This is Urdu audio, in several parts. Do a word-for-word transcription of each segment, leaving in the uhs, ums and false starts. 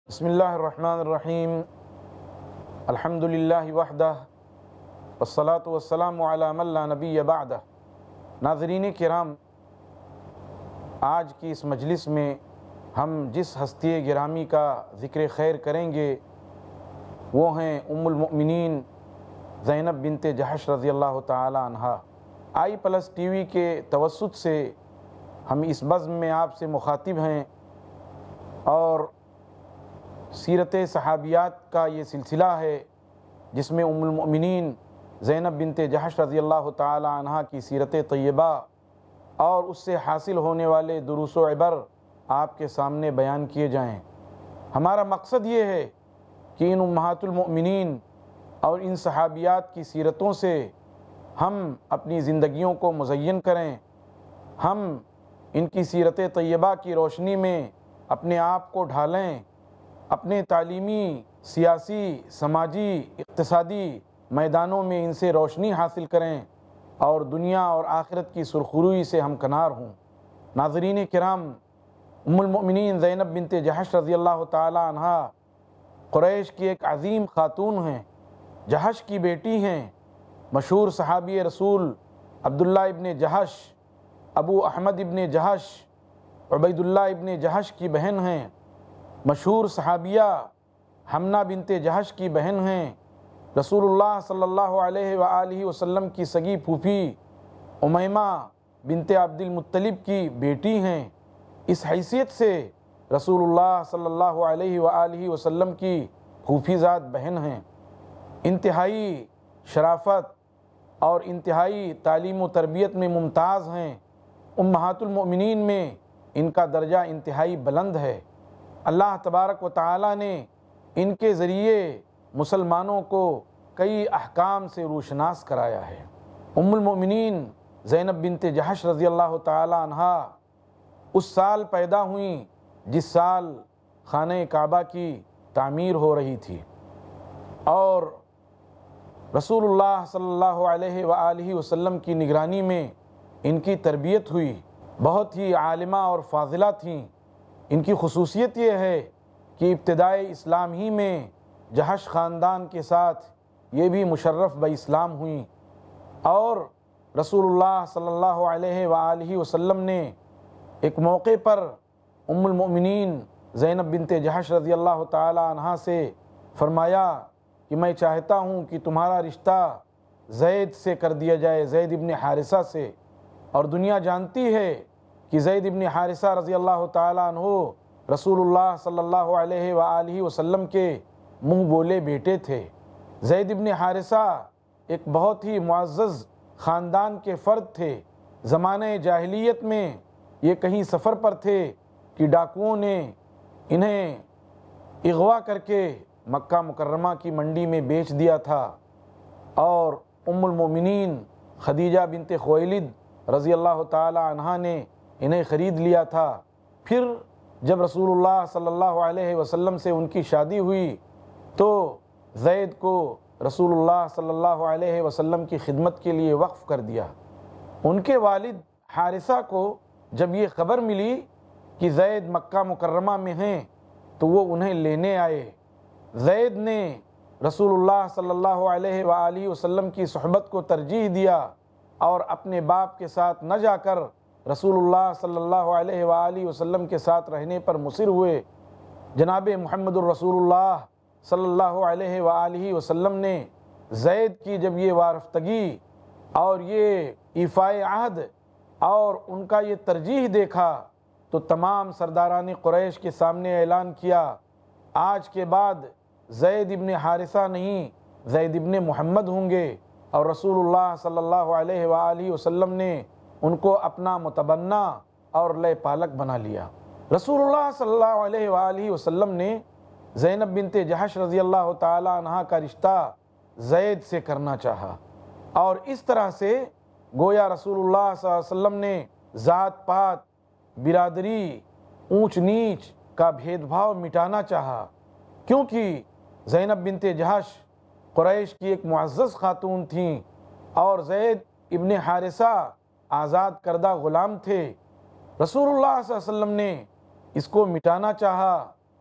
بسم اللہ الرحمن الرحیم الحمد للہ وحدہ والصلاة والسلام علی من لا نبی بعدہ۔ ناظرین کرام، آج کی اس مجلس میں ہم جس ہستی گرامی کا ذکر خیر کریں گے وہ ہیں ام المؤمنین زینب بنت جحش رضی اللہ تعالی عنہا۔ آئی پلس ٹی وی کے توسط سے ہم اس بزم میں آپ سے مخاطب ہیں اور سیرت صحابیات کا یہ سلسلہ ہے جس میں ام المؤمنین زینب بنت جحش رضی اللہ تعالی عنہا کی سیرت طیبہ اور اس سے حاصل ہونے والے دروس و عبر آپ کے سامنے بیان کیے جائیں۔ ہمارا مقصد یہ ہے کہ ان امہات المؤمنین اور ان صحابیات کی سیرتوں سے ہم اپنی زندگیوں کو مزین کریں، ہم ان کی سیرت طیبہ کی روشنی میں اپنے آپ کو ڈھالیں، اپنے تعلیمی، سیاسی، سماجی، اقتصادی میدانوں میں ان سے روشنی حاصل کریں اور دنیا اور آخرت کی سرخروئی سے ہمکنار ہوں۔ ناظرین کرام، ام المؤمنین زینب بنت جحش رضی اللہ تعالی عنہا قریش کی ایک عظیم خاتون ہیں، جحش کی بیٹی ہیں۔ مشہور صحابی رسول عبداللہ ابن جحش، ابو احمد ابن جحش، عبید اللہ ابن جحش کی بہن ہیں۔ مشہور صحابیہ حمنہ بنت جحش کی بہن ہیں۔ رسول اللہ صلی اللہ علیہ وآلہ وسلم کی سگی پھوپھی امیمہ بنت عبد المطلب کی بیٹی ہیں۔ اس حیثیت سے رسول اللہ صلی اللہ علیہ وآلہ وسلم کی پھوپھی زاد بہن ہیں۔ انتہائی شرافت اور انتہائی تعلیم و تربیت میں ممتاز ہیں۔ امہات المؤمنین میں ان کا درجہ انتہائی بلند ہے۔ اللہ تبارک و تعالی نے ان کے ذریعے مسلمانوں کو کئی احکام سے روشناس کرایا ہے۔ ام المؤمنین زینب بنت جحش رضی اللہ تعالی عنہا اس سال پیدا ہوئیں جس سال خانہ کعبہ کی تعمیر ہو رہی تھی اور رسول اللہ صلی اللہ علیہ وآلہ وسلم کی نگرانی میں ان کی تربیت ہوئی۔ بہت ہی عالمہ اور فاضلہ تھیں۔ ان کی خصوصیت یہ ہے کہ ابتدائے اسلام ہی میں جحش خاندان کے ساتھ یہ بھی مشرف بہ اسلام ہوئیں اور رسول اللہ صلی اللہ علیہ وآلہ وسلم نے ایک موقع پر ام المؤمنین زینب بنت جحش رضی اللہ تعالی عنہا سے فرمایا کہ میں چاہتا ہوں کہ تمہارا رشتہ زید سے کر دیا جائے، زید ابن حارثہ سے۔ اور دنیا جانتی ہے کہ زید ابن حارثہ رضی اللہ تعالیٰ عنہ رسول اللہ صلی اللہ علیہ وآلہ وسلم کے منہ بولے بیٹے تھے۔ زید ابن حارثہ ایک بہت ہی معزز خاندان کے فرد تھے۔ زمانہ جاہلیت میں یہ کہیں سفر پر تھے کہ ڈاکوؤں نے انہیں اغوا کر کے مکہ مکرمہ کی منڈی میں بیچ دیا تھا اور ام المؤمنین خدیجہ بنت خویلد رضی اللہ تعالی عنہا نے انہیں خرید لیا تھا۔ پھر جب رسول اللہ صلی اللہ علیہ وسلم سے ان کی شادی ہوئی تو زید کو رسول اللہ صلی اللہ علیہ وسلم کی خدمت کے لیے وقف کر دیا۔ ان کے والد حارثہ کو جب یہ خبر ملی کہ زید مکہ مکرمہ میں ہیں تو وہ انہیں لینے آئے۔ زید نے رسول اللہ صلی اللہ علیہ وآلہ وسلم کی صحبت کو ترجیح دیا اور اپنے باپ کے ساتھ نہ جا کر رسول اللہ صلی اللہ علیہ وآلہ وسلم کے ساتھ رہنے پر مصر ہوئے۔ جناب محمد الرسول اللہ صلی اللہ علیہ وآلہ وسلم نے زید کی جب یہ وارفتگی اور یہ ایفائے عہد اور ان کا یہ ترجیح دیکھا تو تمام سرداران قریش کے سامنے اعلان کیا، آج کے بعد زید ابن حارثہ نہیں، زید ابن محمد ہوں گے۔ اور رسول اللہ صلی اللہ علیہ وآلہ وسلم نے ان کو اپنا متبنہ اور لے پالک بنا لیا۔ رسول اللہ صلی اللہ علیہ وآلہ وسلم نے زینب بنت جحش رضی اللہ تعالی عنہا کا رشتہ زید سے کرنا چاہا اور اس طرح سے گویا رسول اللہ صلی اللہ علیہ وسلم نے ذات پات، برادری، اونچ نیچ کا بھید بھاؤ مٹانا چاہا، کیونکہ زینب بنت جحش قریش کی ایک معزز خاتون تھیں اور زید ابن حارثہ آزاد کردہ غلام تھے۔ رسول اللہ صلی اللہ علیہ وسلم نے اس کو مٹانا چاہا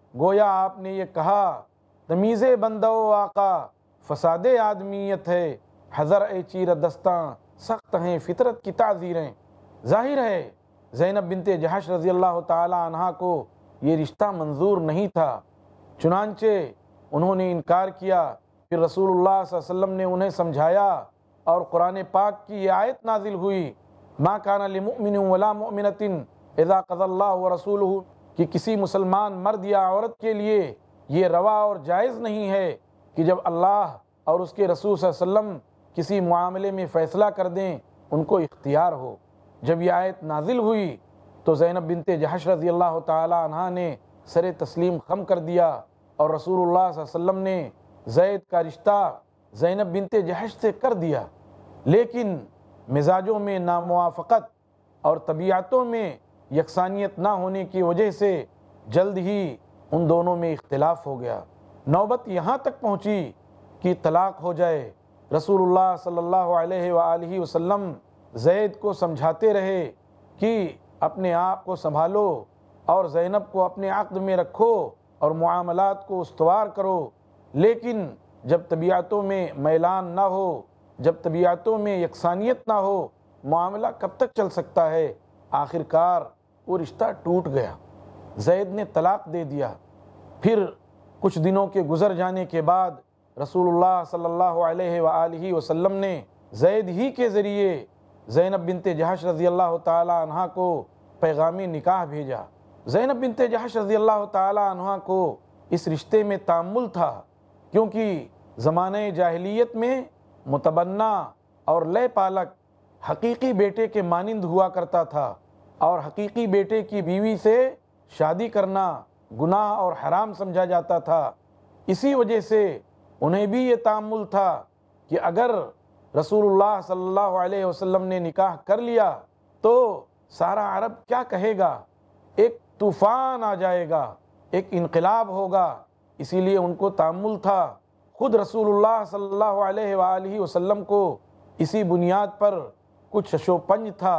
گویا آپ نے یہ کہا تمیز بندہ و آقا فساد آدمیت ہے، حذر اے چیر دستاں سخت ہیں فطرت کی تعزیریں۔ ظاہر ہے زینب بنت جحش رضی اللہ تعالی عنہا کو یہ رشتہ منظور نہیں تھا، چنانچہ انہوں نے انکار کیا۔ پھر رسول اللہ صلی اللہ علیہ وسلم نے انہیں سمجھایا اور قرآن پاک کی یہ آیت نازل ہوئی، ما کان لمؤمن ولا مؤمنۃ اذا قضى اللہ ورسولہ، کہ کسی مسلمان مرد یا عورت کے لیے یہ روا اور جائز نہیں ہے کہ جب اللہ اور اس کے رسول صلی اللہ علیہ وسلم کسی معاملے میں فیصلہ کر دیں ان کو اختیار ہو۔ جب یہ آیت نازل ہوئی تو زینب بنت جحش رضی اللہ تعالی عنہا نے سر تسلیم خم کر دیا، اور رسول اللہ صلی اللہ علیہ وسلم نے زید کا رشتہ زینب بنت جحش سے کر دیا۔ لیکن مزاجوں میں ناموافقت اور طبیعتوں میں یکسانیت نہ ہونے کی وجہ سے جلد ہی ان دونوں میں اختلاف ہو گیا۔ نوبت یہاں تک پہنچی کہ طلاق ہو جائے۔ رسول اللہ صلی اللہ علیہ وآلہ وسلم زید کو سمجھاتے رہے کہ اپنے آپ کو سنبھالو اور زینب کو اپنے عقد میں رکھو اور معاملات کو استوار کرو، لیکن جب طبیعتوں میں میلان نہ ہو، جب طبیعتوں میں یکسانیت نہ ہو، معاملہ کب تک چل سکتا ہے؟ آخر کار وہ رشتہ ٹوٹ گیا، زید نے طلاق دے دیا۔ پھر کچھ دنوں کے گزر جانے کے بعد رسول اللہ صلی اللہ علیہ وآلہ وسلم نے زید ہی کے ذریعے زینب بنت جحش رضی اللہ تعالی عنہا کو پیغامی نکاح بھیجا۔ زینب بنت جحش رضی اللہ تعالی عنہا کو اس رشتے میں تأمل تھا، کیونکہ زمانہ جاہلیت میں متبنہ اور لے پالک حقیقی بیٹے کے مانند ہوا کرتا تھا، اور حقیقی بیٹے کی بیوی سے شادی کرنا گناہ اور حرام سمجھا جاتا تھا۔ اسی وجہ سے انہیں بھی یہ تأمل تھا کہ اگر رسول اللہ صلی اللہ علیہ وسلم نے نکاح کر لیا تو سارا عرب کیا کہے گا، ایک طوفان آ جائے گا، ایک انقلاب ہوگا۔ اسی لیے ان کو تأمل تھا۔ خود رسول اللہ صلی اللہ علیہ وآلہ وسلم کو اسی بنیاد پر کچھ شش و پنج تھا،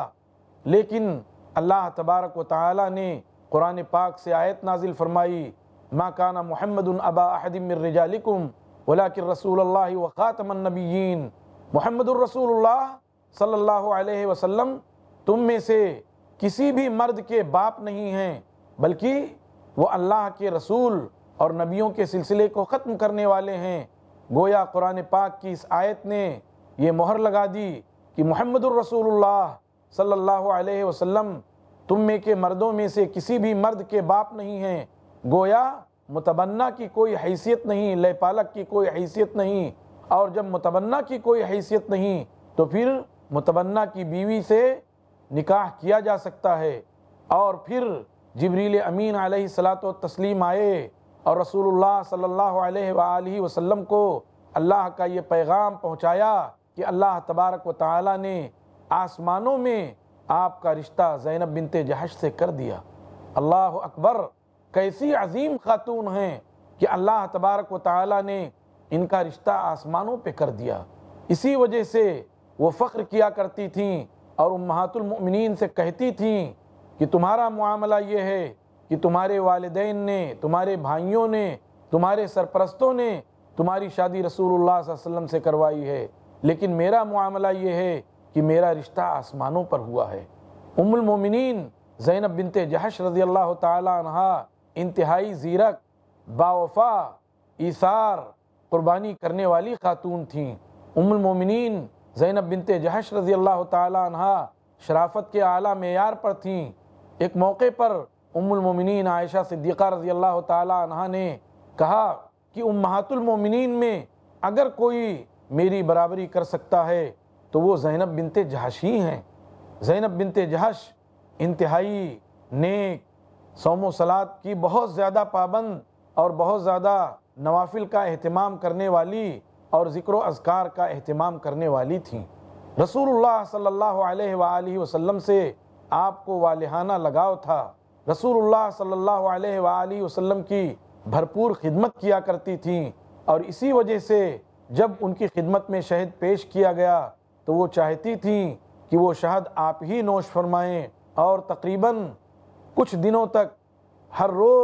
لیکن اللہ تبارک و تعالی نے قرآن پاک سے آیت نازل فرمائی، ما کان محمد ابا احد من رجالکم ولکن رسول اللہ وخاتم النبیین۔ محمد الرسول اللہ صلی اللہ علیہ وسلم تم میں سے کسی بھی مرد کے باپ نہیں ہیں، بلکہ وہ اللہ کے رسول اور نبیوں کے سلسلے کو ختم کرنے والے ہیں۔ گویا قرآن پاک کی اس آیت نے یہ مہر لگا دی کہ محمد الرسول اللہ صلی اللہ علیہ وسلم تم میں کے مردوں میں سے کسی بھی مرد کے باپ نہیں ہیں۔ گویا متبنہ کی کوئی حیثیت نہیں، لے پالک کی کوئی حیثیت نہیں، اور جب متبنہ کی کوئی حیثیت نہیں تو پھر متبنہ کی بیوی سے نکاح کیا جا سکتا ہے۔ اور پھر جبریل امین علیہ الصلاۃ والتسلیم آئے اور رسول اللہ صلی اللہ علیہ وآلہ وسلم کو اللہ کا یہ پیغام پہنچایا کہ اللہ تبارک و تعالی نے آسمانوں میں آپ کا رشتہ زینب بنت جحش سے کر دیا۔ اللہ اکبر، کیسی عظیم خاتون ہیں کہ اللہ تبارک و تعالی نے ان کا رشتہ آسمانوں پہ کر دیا۔ اسی وجہ سے وہ فخر کیا کرتی تھیں اور امہات المؤمنین سے کہتی تھیں کہ تمہارا معاملہ یہ ہے کہ تمہارے والدین نے، تمہارے بھائیوں نے، تمہارے سرپرستوں نے تمہاری شادی رسول اللہ صلی اللہ علیہ وسلم سے کروائی ہے، لیکن میرا معاملہ یہ ہے کہ میرا رشتہ آسمانوں پر ہوا ہے۔ ام المومنین زینب بنت جحش رضی اللہ تعالی عنہا انتہائی زیرک، باوفا، ایثار، قربانی کرنے والی خاتون تھیں۔ ام المومنین زینب بنت جحش رضی اللہ تعالی عنہا شرافت کے اعلیٰ معیار پر تھیں۔ ایک موقع پر ام المومنین عائشہ صدیقہ رضی اللہ تعالی عنہا نے کہا کہ امہات المومنین میں اگر کوئی میری برابری کر سکتا ہے تو وہ زینب بنت جحش ہی ہیں۔ زینب بنت جحش انتہائی نیک، صوم و صلات کی بہت زیادہ پابند اور بہت زیادہ نوافل کا اہتمام کرنے والی اور ذکر و اذکار کا اہتمام کرنے والی تھیں۔ رسول اللہ صلی اللہ علیہ وآلہ وسلم سے آپ کو والہانہ لگاؤ تھا۔ رسول اللہ صلی اللہ علیہ وآلہ وسلم کی بھرپور خدمت کیا کرتی تھیں، اور اسی وجہ سے جب ان کی خدمت میں شہد پیش کیا گیا تو وہ چاہتی تھیں کہ وہ شہد آپ ہی نوش فرمائیں، اور تقریباً کچھ دنوں تک ہر روز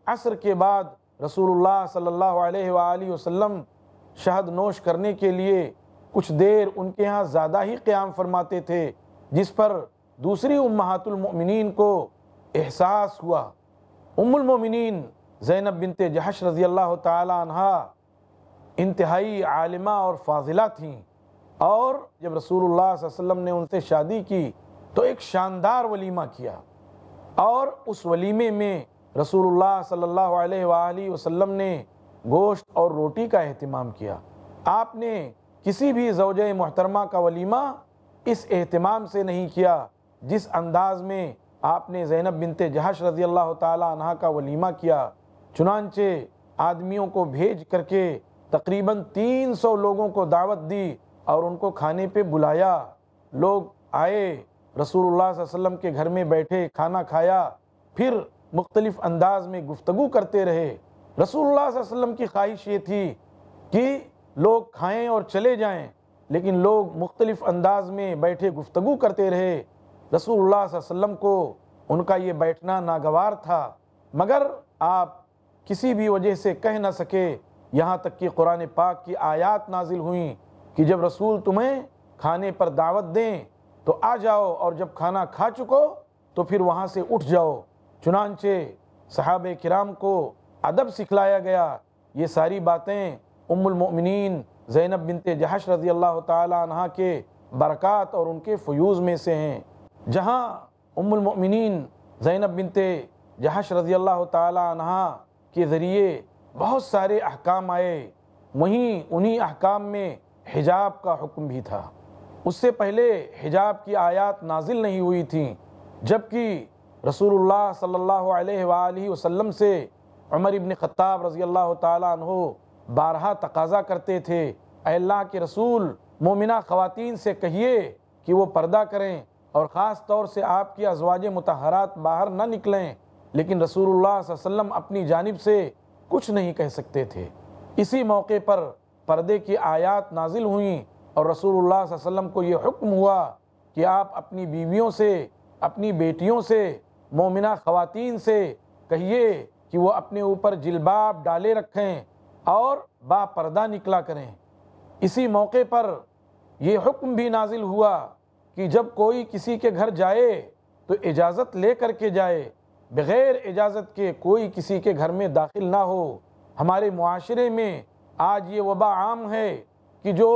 عصر کے بعد رسول اللہ صلی اللہ علیہ وآلہ وسلم شہد نوش کرنے کے لیے کچھ دیر ان کے ہاں زیادہ ہی قیام فرماتے تھے، جس پر دوسری امہات المؤمنین کو احساس ہوا۔ ام المؤمنین زینب بنت جحش رضی اللہ تعالی عنہا انتہائی عالمہ اور فاضلہ تھیں، اور جب رسول اللہ صلی اللہ علیہ وسلم نے ان سے شادی کی تو ایک شاندار ولیمہ کیا، اور اس ولیمے میں رسول اللہ صلی اللہ علیہ وآلہ وسلم نے گوشت اور روٹی کا اہتمام کیا۔ آپ نے کسی بھی زوجہ محترمہ کا ولیمہ اس اہتمام سے نہیں کیا جس انداز میں آپ نے زینب بنت جحش رضی اللہ تعالی عنہ کا ولیمہ کیا۔ چنانچہ آدمیوں کو بھیج کر کے تقریباً تین سو لوگوں کو دعوت دی اور ان کو کھانے پہ بلایا۔ لوگ آئے، رسول اللہ صلی اللہ علیہ وسلم کے گھر میں بیٹھے، کھانا کھایا، پھر مختلف انداز میں گفتگو کرتے رہے۔ رسول اللہ صلی اللہ علیہ وسلم کی خواہش یہ تھی کہ لوگ کھائیں اور چلے جائیں، لیکن لوگ مختلف انداز میں بیٹھے گفتگو کرتے رہے۔ رسول اللہ صلی اللہ علیہ وسلم کو ان کا یہ بیٹھنا ناگوار تھا، مگر آپ کسی بھی وجہ سے کہہ نہ سکے، یہاں تک کہ قرآن پاک کی آیات نازل ہوئیں کہ جب رسول تمہیں کھانے پر دعوت دیں تو آ جاؤ، اور جب کھانا کھا چکو تو پھر وہاں سے اٹھ جاؤ۔ چنانچہ صحابہ کرام کو ادب سکھلایا گیا۔ یہ ساری باتیں ام المؤمنین زینب بنت جحش رضی اللہ تعالی عنہ کے برکات اور ان کے فیوز میں سے ہیں۔ جہاں ام المؤمنین زینب بنت جحش رضی اللہ تعالی عنہ کے ذریعے بہت سارے احکام آئے، وہیں انہی احکام میں حجاب کا حکم بھی تھا۔ اس سے پہلے حجاب کی آیات نازل نہیں ہوئی تھیں، جبکہ رسول اللہ صلی اللہ علیہ وآلہ وسلم سے عمر ابن خطاب رضی اللہ تعالیٰ عنہ بارہا تقاضا کرتے تھے، اے اللہ کے رسول، مومنہ خواتین سے کہیے کہ وہ پردہ کریں، اور خاص طور سے آپ کی ازواج مطہرات باہر نہ نکلیں، لیکن رسول اللہ صلی اللہ علیہ وسلم اپنی جانب سے کچھ نہیں کہہ سکتے تھے۔ اسی موقع پر پردے کی آیات نازل ہوئیں، اور رسول اللہ صلی اللہ علیہ وسلم کو یہ حکم ہوا کہ آپ اپنی بیویوں سے، اپنی بیٹیوں سے، مومنہ خواتین سے کہیے کہ وہ اپنے اوپر جلباب ڈالے رکھیں اور با پردہ نکلا کریں۔ اسی موقع پر یہ حکم بھی نازل ہوا کہ جب کوئی کسی کے گھر جائے تو اجازت لے کر کے جائے، بغیر اجازت کے کوئی کسی کے گھر میں داخل نہ ہو۔ ہمارے معاشرے میں آج یہ وبا عام ہے کہ جو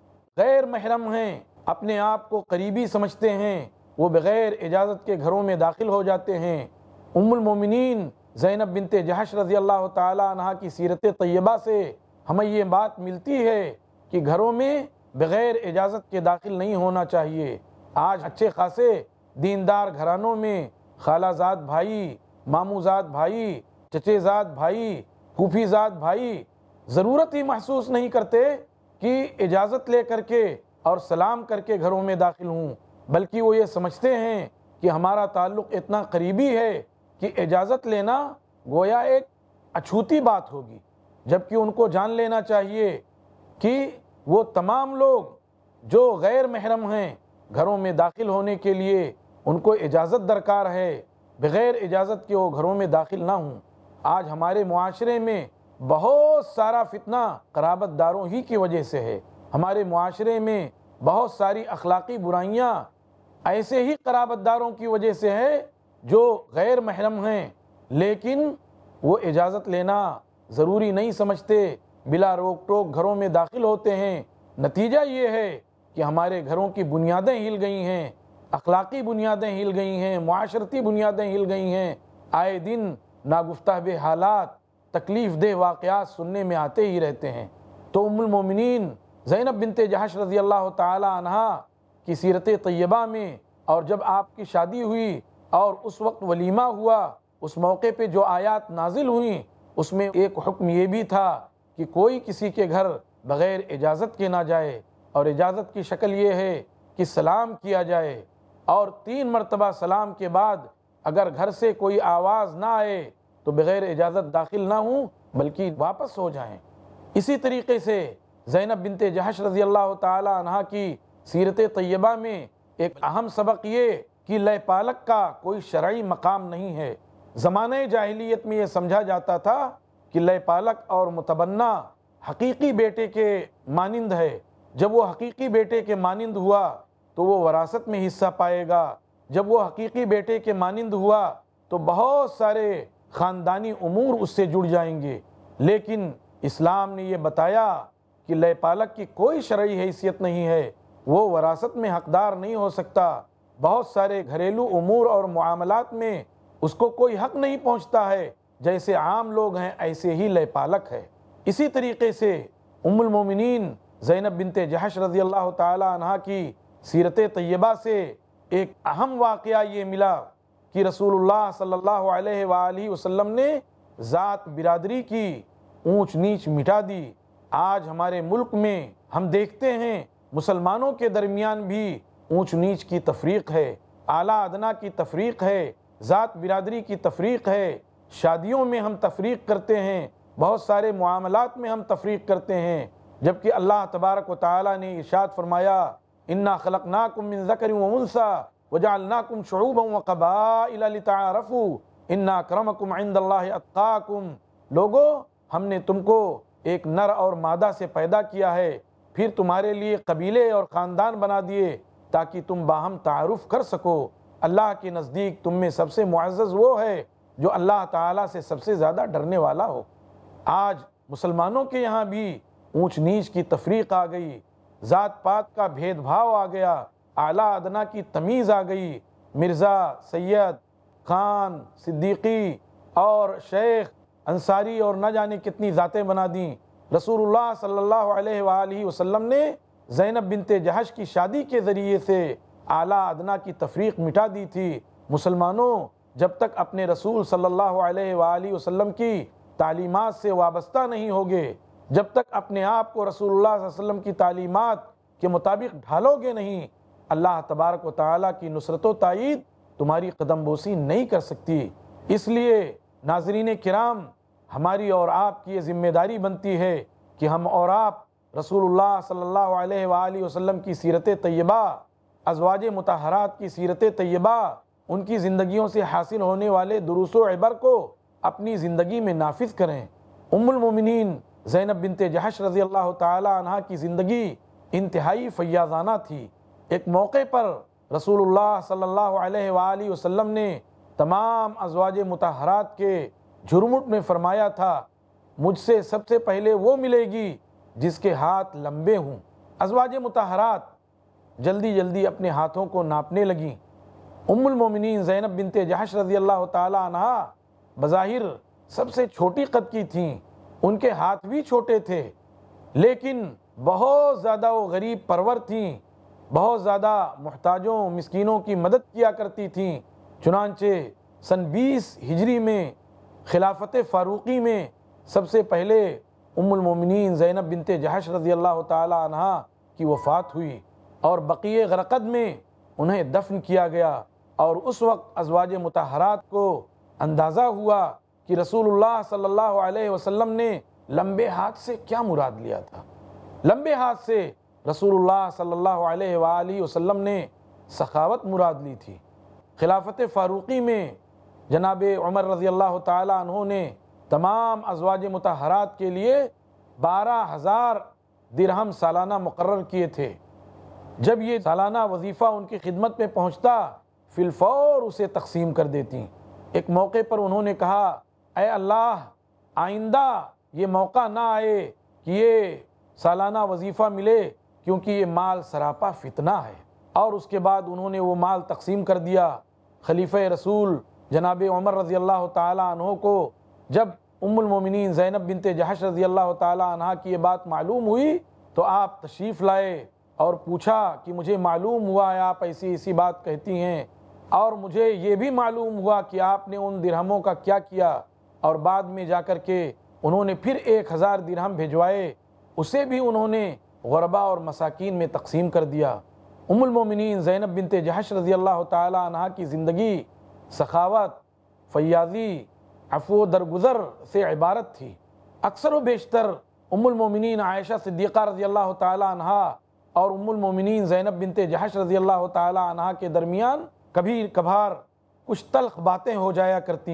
غیر محرم ہیں، اپنے آپ کو قریبی سمجھتے ہیں، وہ بغیر اجازت کے گھروں میں داخل ہو جاتے ہیں۔ ام المومنین زینب بنت جحش رضی اللہ تعالی عنہ کی سیرت طیبہ سے ہمیں یہ بات ملتی ہے کہ گھروں میں بغیر اجازت کے داخل نہیں ہونا چاہیے۔ آج اچھے خاصے دیندار گھرانوں میں خالہ زاد بھائی، ماموں زاد بھائی، چچے زاد بھائی، پھوپھی زاد بھائی ضرورت ہی محسوس نہیں کرتے کہ اجازت لے کر کے اور سلام کر کے گھروں میں داخل ہوں، بلکہ وہ یہ سمجھتے ہیں کہ ہمارا تعلق اتنا قریبی ہے کہ اجازت لینا گویا ایک اچھوتی بات ہوگی، جبکہ ان کو جان لینا چاہیے کہ وہ تمام لوگ جو غیر محرم ہیں، گھروں میں داخل ہونے کے لیے ان کو اجازت درکار ہے، بغیر اجازت کے وہ گھروں میں داخل نہ ہوں۔ آج ہمارے معاشرے میں بہت سارا فتنہ قرابت داروں ہی کی وجہ سے ہے۔ ہمارے معاشرے میں بہت ساری اخلاقی برائیاں ایسے ہی قرابت داروں کی وجہ سے ہے جو غیر محرم ہیں، لیکن وہ اجازت لینا ضروری نہیں سمجھتے، بلا روک ٹوک گھروں میں داخل ہوتے ہیں۔ نتیجہ یہ ہے کہ ہمارے گھروں کی بنیادیں ہل گئی ہیں، اخلاقی بنیادیں ہل گئی ہیں، معاشرتی بنیادیں ہل گئی ہیں۔ آئے دن ناگفتہ بے حالات، تکلیف دہ واقعات سننے میں آتے ہی رہتے ہیں۔ تو ام المومنین زینب بنت جحش رضی اللہ تعالی عنہا کی سیرت طیبہ میں، اور جب آپ کی شادی ہوئی اور اس وقت ولیمہ ہوا، اس موقع پہ جو آیات نازل ہوئیں اس میں ایک حکم یہ بھی تھا کہ کوئی کسی کے گھر بغیر اجازت کے نہ جائے، اور اجازت کی شکل یہ ہے کہ سلام کیا جائے، اور تین مرتبہ سلام کے بعد اگر گھر سے کوئی آواز نہ آئے تو بغیر اجازت داخل نہ ہوں بلکہ واپس ہو جائیں۔ اسی طریقے سے زینب بنت جحش رضی اللہ تعالی عنہ کی سیرت طیبہ میں ایک اہم سبق یہ کہ لے پالک کا کوئی شرعی مقام نہیں ہے۔ زمانہ جاہلیت میں یہ سمجھا جاتا تھا کہ لے پالک اور متبنہ حقیقی بیٹے کے مانند ہے، جب وہ حقیقی بیٹے کے مانند ہوا تو وہ وراثت میں حصہ پائے گا، جب وہ حقیقی بیٹے کے مانند ہوا تو بہت سارے خاندانی امور اس سے جڑ جائیں گے۔ لیکن اسلام نے یہ بتایا کہ لے پالک کی کوئی شرعی حیثیت نہیں ہے، وہ وراثت میں حقدار نہیں ہو سکتا، بہت سارے گھریلو امور اور معاملات میں اس کو کوئی حق نہیں پہنچتا ہے، جیسے عام لوگ ہیں ایسے ہی لے پالک ہے۔ اسی طریقے سے ام المومنین زینب بنت جحش رضی اللہ تعالی عنہ کی سیرت طیبہ سے ایک اہم واقعہ یہ ملا کہ رسول اللہ صلی اللہ علیہ وآلہ وسلم نے ذات برادری کی اونچ نیچ مٹا دی۔ آج ہمارے ملک میں ہم دیکھتے ہیں مسلمانوں کے درمیان بھی اونچ نیچ کی تفریق ہے، اعلیٰ ادنا کی تفریق ہے، ذات برادری کی تفریق ہے، شادیوں میں ہم تفریق کرتے ہیں، بہت سارے معاملات میں ہم تفریق کرتے ہیں، جبکہ اللہ تبارک و تعالیٰ نے ارشاد فرمایا انا خلقناکم من ذکر و انثی وجعلناکم شعوبا وقبائل لتعارفوا ان اکرمکم عند اللہ اتقاکم۔ لوگو، ہم نے تم کو ایک نر اور مادہ سے پیدا کیا ہے، پھر تمہارے لیے قبیلے اور خاندان بنا دیے تاکہ تم باہم تعارف کر سکو۔ اللہ کے نزدیک تم میں سب سے معزز وہ ہے جو اللہ تعالیٰ سے سب سے زیادہ ڈرنے والا ہو۔ آج مسلمانوں کے یہاں بھی اونچ نیچ کی تفریق آ گئی، ذات پات کا بھید بھاؤ آ گیا، اعلیٰ ادنا کی تمیز آ گئی، مرزا، سید، خان، صدیقی اور شیخ، انصاری اور نہ جانے کتنی ذاتیں بنا دیں۔ رسول اللہ صلی اللہ علیہ وآلہ وسلم نے زینب بنت جحش کی شادی کے ذریعے سے اعلیٰ ادنا کی تفریق مٹا دی تھی۔ مسلمانوں، جب تک اپنے رسول صلی اللہ علیہ وآلہ وسلم کی تعلیمات سے وابستہ نہیں ہوگے، جب تک اپنے آپ کو رسول اللہ صلی اللہ علیہ وسلم کی تعلیمات کے مطابق ڈھالو گے نہیں، اللہ تبارک و تعالیٰ کی نصرت و تائید تمہاری قدم بوسی نہیں کر سکتی۔ اس لیے ناظرین کرام، ہماری اور آپ کی یہ ذمہ داری بنتی ہے کہ ہم اور آپ رسول اللہ صلی اللہ علیہ وآلہ وسلم کی سیرت طیبہ، ازواج مطہرات کی سیرت طیبہ، ان کی زندگیوں سے حاصل ہونے والے دروس و عبر کو اپنی زندگی میں نافذ کریں۔ ام المومنین زینب بنت جحش رضی اللہ تعالی عنہ کی زندگی انتہائی فیاضانہ تھی۔ ایک موقع پر رسول اللہ صلی اللہ علیہ وآلہ وسلم نے تمام ازواج مطہرات کے جھرمٹ میں فرمایا تھا، مجھ سے سب سے پہلے وہ ملے گی جس کے ہاتھ لمبے ہوں۔ ازواج مطہرات جلدی جلدی اپنے ہاتھوں کو ناپنے لگیں۔ ام المومنین زینب بنت جحش رضی اللہ تعالی عنہ بظاہر سب سے چھوٹی قد کی تھیں، ان کے ہاتھ بھی چھوٹے تھے، لیکن بہت زیادہ وہ غریب پرور تھیں، بہت زیادہ محتاجوں مسکینوں کی مدد کیا کرتی تھیں۔ چنانچہ سن بیس ہجری میں خلافت فاروقی میں سب سے پہلے ام المومنین زینب بنت جحش رضی اللہ تعالی عنہ کی وفات ہوئی اور بقیع غرقد میں انہیں دفن کیا گیا، اور اس وقت ازواج مطہرات کو اندازہ ہوا کہ رسول اللہ صلی اللہ علیہ وسلم نے لمبے ہاتھ سے کیا مراد لیا تھا۔ لمبے ہاتھ سے رسول اللہ صلی اللہ علیہ وآلہ وسلم نے سخاوت مراد لی تھی۔ خلافت فاروقی میں جناب عمر رضی اللہ تعالی عنہ نے تمام ازواج مطہرات کے لیے بارہ ہزار درہم سالانہ مقرر کیے تھے۔ جب یہ سالانہ وظیفہ ان کی خدمت میں پہنچتا، فی الفور اسے تقسیم کر دیتی۔ ایک موقع پر انہوں نے کہا، اے اللہ، آئندہ یہ موقع نہ آئے کہ یہ سالانہ وظیفہ ملے، کیونکہ یہ مال سراپا فتنہ ہے۔ اور اس کے بعد انہوں نے وہ مال تقسیم کر دیا۔ خلیفہ رسول جناب عمر رضی اللہ تعالی عنہ کو جب ام المومنین زینب بنت جحش رضی اللہ تعالی عنہ کی یہ بات معلوم ہوئی تو آپ تشریف لائے اور پوچھا کہ مجھے معلوم ہوا ہے آپ ایسی ایسی بات کہتی ہیں، اور مجھے یہ بھی معلوم ہوا کہ آپ نے ان درہموں کا کیا کیا۔ اور بعد میں جا کر کے انہوں نے پھر ایک ہزار درہم بھیجوائے، اسے بھی انہوں نے غربا اور مساکین میں تقسیم کر دیا۔ ام المومنین زینب بنت جحش رضی اللہ تعالی عنہ کی زندگی سخاوت، فیاضی، عفو و درگزر سے عبارت تھی۔ اکثر و بیشتر ام المومنین عائشہ صدیقہ رضی اللہ تعالی عنہ اور ام المومنین زینب بنت جحش رضی اللہ تعالی عنہ کے درمیان کبھی کبھار کچھ تلخ باتیں ہو جایا کرتیں،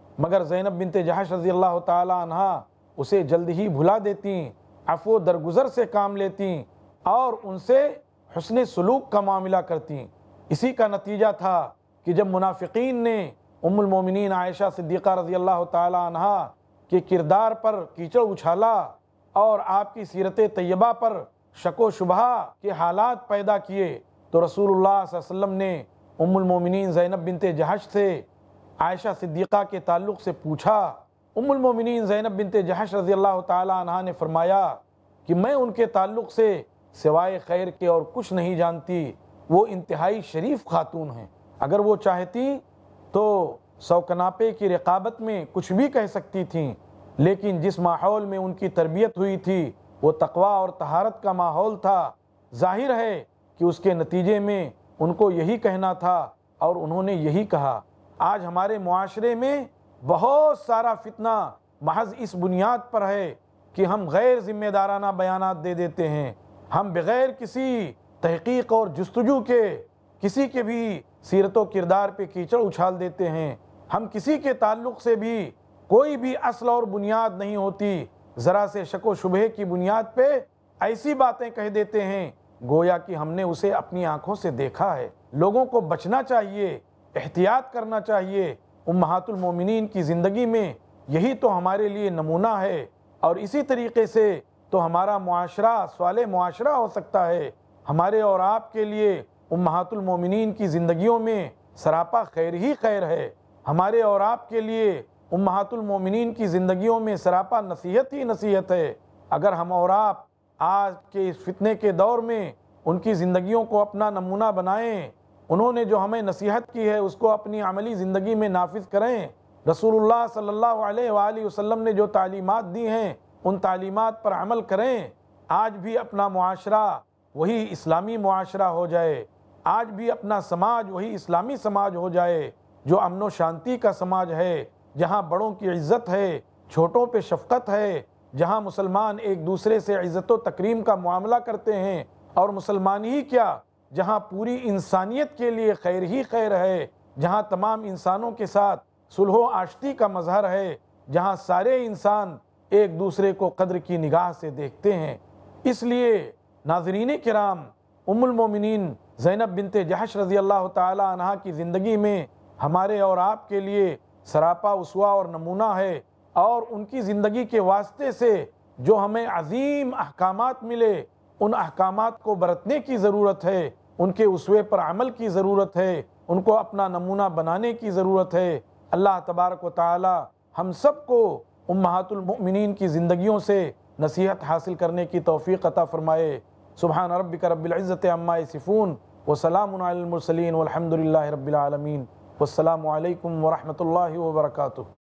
مگر زینب بنت جحش رضی اللہ تعالی عنہ اسے جلد ہی بھلا دیتیں، عفو درگزر سے کام لیتیں اور ان سے حسن سلوک کا معاملہ کرتیں۔ اسی کا نتیجہ تھا کہ جب منافقین نے ام المومنین عائشہ صدیقہ رضی اللہ تعالی عنہ کے کردار پر کیچڑ اچھالا اور آپ کی سیرت طیبہ پر شک و شبہ کے حالات پیدا کیے، تو رسول اللہ صلی اللہ علیہ وسلم نے ام المومنین زینب بنت جحش سے عائشہ صدیقہ کے تعلق سے پوچھا۔ ام المومنین زینب بنت جحش رضی اللہ تعالی عنہ نے فرمایا کہ میں ان کے تعلق سے سوائے خیر کے اور کچھ نہیں جانتی، وہ انتہائی شریف خاتون ہیں، اگر وہ چاہتی تو سو کناپے کی رقابت میں کچھ بھی کہہ سکتی تھیں، لیکن جس ماحول میں ان کی تربیت ہوئی تھی وہ تقوی اور طہارت کا ماحول تھا۔ ظاہر ہے کہ اس کے نتیجے میں ان کو یہی کہنا تھا اور انہوں نے یہی کہا۔ آج ہمارے معاشرے میں بہت سارا فتنہ محض اس بنیاد پر ہے کہ ہم غیر ذمہ دارانہ بیانات دے دیتے ہیں، ہم بغیر کسی تحقیق اور جستجو کے کسی کے بھی سیرت و کردار پہ کیچڑ اچھال دیتے ہیں، ہم کسی کے تعلق سے بھی کوئی بھی اصل اور بنیاد نہیں ہوتی، ذرا سے شک و شبہ کی بنیاد پہ ایسی باتیں کہہ دیتے ہیں گویا کہ ہم نے اسے اپنی آنکھوں سے دیکھا ہے۔ لوگوں کو بچنا چاہیے، احتیاط کرنا چاہیے۔ امہات المومنین کی زندگی میں یہی تو ہمارے لیے نمونہ ہے، اور اسی طریقے سے تو ہمارا معاشرہ صالح معاشرہ ہو سکتا ہے۔ ہمارے اور آپ کے لیے امہات المومنین کی زندگیوں میں سراپا خیر ہی خیر ہے، ہمارے اور آپ کے لیے امہات المومنین کی زندگیوں میں سراپا نصیحت ہی نصیحت ہے۔ اگر ہم اور آپ آج کے اس فتنے کے دور میں ان کی زندگیوں کو اپنا نمونہ بنائیں، انہوں نے جو ہمیں نصیحت کی ہے اس کو اپنی عملی زندگی میں نافذ کریں، رسول اللہ صلی اللہ علیہ وآلہ وسلم نے جو تعلیمات دی ہیں ان تعلیمات پر عمل کریں، آج بھی اپنا معاشرہ وہی اسلامی معاشرہ ہو جائے، آج بھی اپنا سماج وہی اسلامی سماج ہو جائے جو امن و شانتی کا سماج ہے، جہاں بڑوں کی عزت ہے، چھوٹوں پہ شفقت ہے، جہاں مسلمان ایک دوسرے سے عزت و تکریم کا معاملہ کرتے ہیں، اور مسلمان ہی کیا جہاں پوری انسانیت کے لیے خیر ہی خیر ہے، جہاں تمام انسانوں کے ساتھ صلح و آشتی کا مظہر ہے، جہاں سارے انسان ایک دوسرے کو قدر کی نگاہ سے دیکھتے ہیں۔ اس لیے ناظرین کرام، ام المومنین زینب بنت جحش رضی اللہ تعالی عنہ کی زندگی میں ہمارے اور آپ کے لیے سراپا اسوہ اور نمونہ ہے، اور ان کی زندگی کے واسطے سے جو ہمیں عظیم احکامات ملے ان احکامات کو برتنے کی ضرورت ہے، ان کے اسوے پر عمل کی ضرورت ہے، ان کو اپنا نمونہ بنانے کی ضرورت ہے۔ اللہ تبارک و تعالی ہم سب کو امہات المؤمنین کی زندگیوں سے نصیحت حاصل کرنے کی توفیق عطا فرمائے۔ سبحان ربک رب العزت عما یصفون وسلام علی المرسلین والحمد للہ رب العالمین، والسلام علیکم ورحمۃ اللہ وبرکاتہ۔